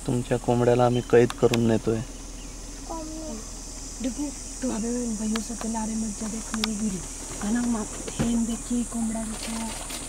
तुमच्या कोंबड्याला आम्ही कैद करून नेतोय। देखो तो अबे भाइयों से लारे मत जा देख मेरी गिरी खाना माप हेन देखी कोंबड़ा देखो